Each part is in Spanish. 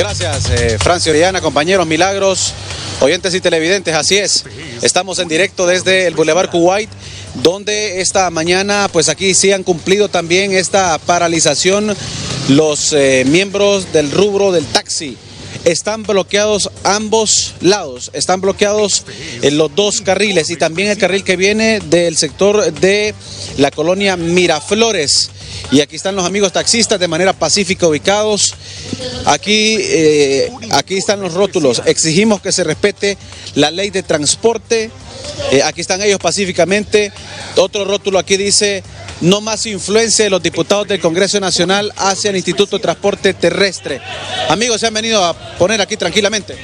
Gracias, Francio Orellana, compañeros, Milagros, oyentes y televidentes, así es. Estamos en directo desde el Boulevard Kuwait, donde esta mañana, pues aquí sí han cumplido también esta paralización los miembros del rubro del taxi. Están bloqueados ambos lados, están bloqueados en los dos carriles y también el carril que viene del sector de la colonia Miraflores. Y aquí están los amigos taxistas de manera pacífica ubicados. Aquí están los rótulos. Exigimos que se respete la ley de transporte. Aquí están ellos pacíficamente. Otro rótulo aquí dice: no más influencia de los diputados del Congreso Nacional hacia el Instituto de Transporte Terrestre. Amigos, se han venido a poner aquí tranquilamente.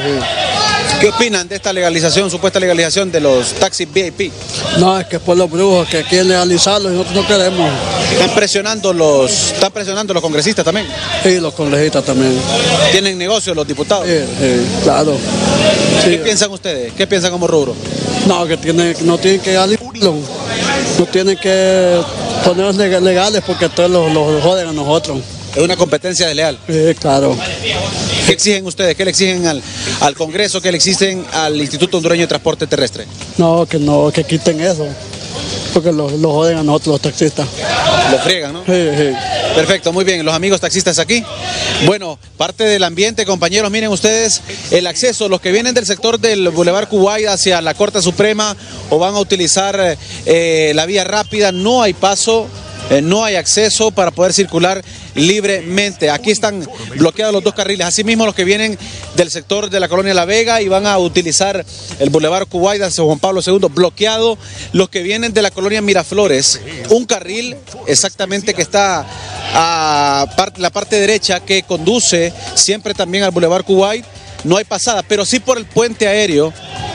¿Qué opinan de esta legalización, supuesta legalización de los taxis VIP? No, es que es por los brujos que quieren legalizarlo y nosotros no queremos. ¿Están presionando los congresistas también? Sí, los congresistas también. ¿Tienen negocio los diputados? Claro. Sí. ¿Qué piensan ustedes? ¿Qué piensan como rubro? No, que no tienen que legalizarlo. No tienen que ponerlos legales porque entonces los joden a nosotros. Es una competencia desleal. Claro. ¿Qué exigen ustedes? ¿Qué le exigen al Congreso? ¿Qué le exigen al Instituto Hondureño de Transporte Terrestre? No, que quiten eso. Porque los joden a nosotros los taxistas. Lo friegan, ¿no? Sí. Perfecto, muy bien. Los amigos taxistas aquí. Bueno, parte del ambiente, compañeros, miren ustedes el acceso. Los que vienen del sector del Boulevard Kuwait hacia la Corte Suprema o van a utilizar la vía rápida, no hay paso. No hay acceso para poder circular libremente. Aquí están bloqueados los dos carriles. Asimismo, los que vienen del sector de la colonia La Vega y van a utilizar el Boulevard Kuwait hacia Juan Pablo II, bloqueado. Los que vienen de la colonia Miraflores, un carril exactamente que está a la parte derecha que conduce siempre también al Boulevard Kuwait. No hay pasada, pero sí por el puente aéreo.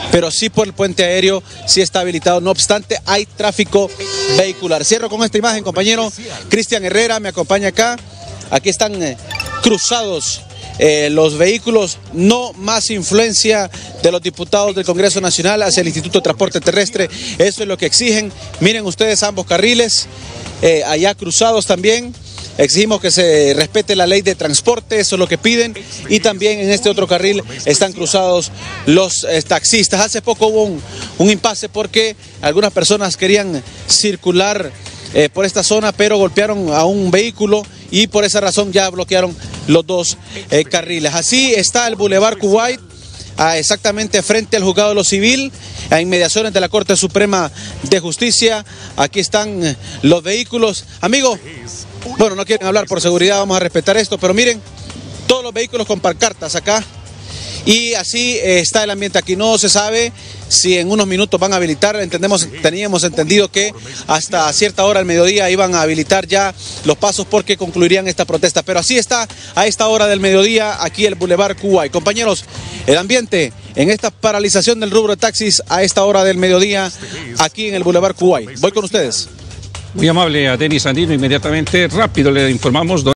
Sí está habilitado. No obstante, hay tráfico vehicular. Cierro con esta imagen, compañero. Cristian Herrera me acompaña acá. Aquí están cruzados los vehículos. No más influencia de los diputados del Congreso Nacional hacia el Instituto de Transporte Terrestre. Eso es lo que exigen. Miren ustedes ambos carriles, allá cruzados también. Exigimos que se respete la ley de transporte, eso es lo que piden. Y también en este otro carril están cruzados los taxistas. Hace poco hubo un impasse porque algunas personas querían circular por esta zona, pero golpearon a un vehículo y por esa razón ya bloquearon los dos carriles. Así está el Boulevard Kuwait, exactamente frente al Juzgado de lo Civil, a inmediaciones de la Corte Suprema de Justicia. Aquí están los vehículos. Amigos, bueno, no quieren hablar por seguridad, vamos a respetar esto, pero miren, todos los vehículos con pancartas acá. Y así está el ambiente aquí. No se sabe si en unos minutos van a habilitar. Teníamos entendido que hasta cierta hora al mediodía iban a habilitar ya los pasos porque concluirían esta protesta. Pero así está a esta hora del mediodía aquí el Boulevard Kuwait. Compañeros, el ambiente en esta paralización del rubro de taxis a esta hora del mediodía aquí en el Boulevard Kuwait. Voy con ustedes. Muy amable a Denis Andino, inmediatamente, rápido le informamos.